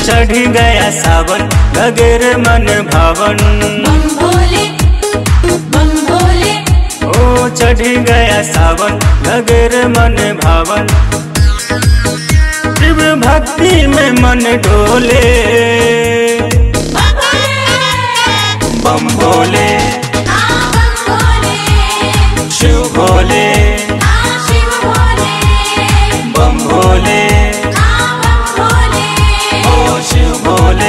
चढ़ गया सावन गगेर मन भावन। बम भोले बम भोले। ओ चढ़ गया सावन गगेर मन भावन। शिव भक्ति में मन डोले। बम भोले शिव भोले। बम भोले ओ शिव भोले।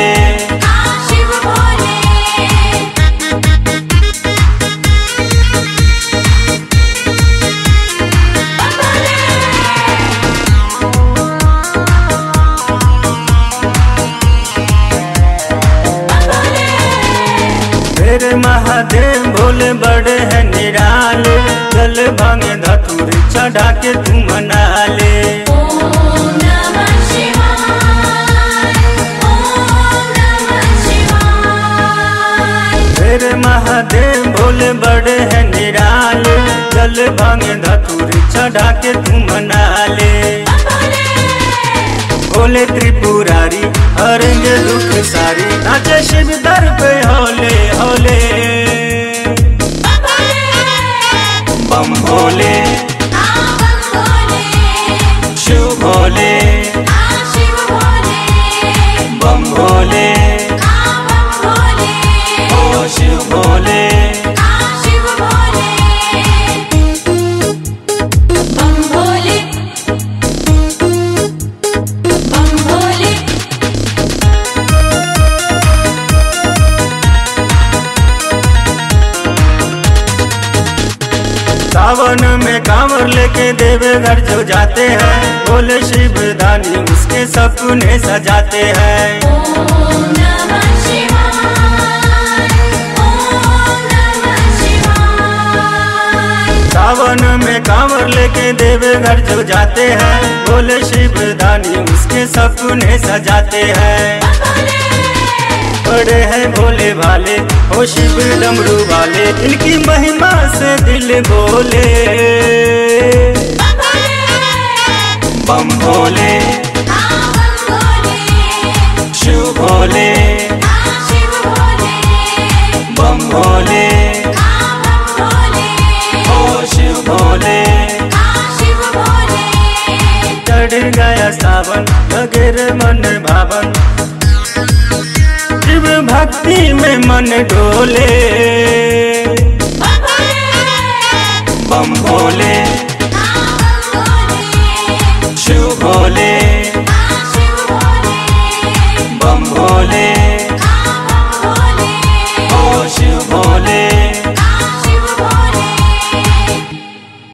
मेरे महादेव भोले बड़े हैं निराले। जल भांग धतूर चढ़ा के तू मना ले। ओम नमः शिवाय ओम नमः शिवाय। मेरे महादेव भोले बड़े हैं निराले। जल भांग धतूर चढ़ा के तू मना ले। भोले त्रिपुरारी हरेंगे दुख सारी। नाचे शिव दर पे होले होले। बम भोले शिव भोले। बम भोले ओ शिव भोले। सावन में कांवर लेके देवघर जो जाते हैं। भोले शिव दानी उसके सपने सजाते हैं। ओम नमः शिवाय ओम नमः शिवाय। सावन में कांवर लेके देवघर जो जाते हैं। भोले शिव दानी उसके सपने सजाते हैं। बड़े हैं भोले भाले ओ शिव डमरू वाले। इनकी महिमा से दिल बोले। बम भोले शिव भोले। बम भोले ओ शिव भोले। चढ़ गया सावन गगेर मन भावन। शिव भक्ति में मन डोले।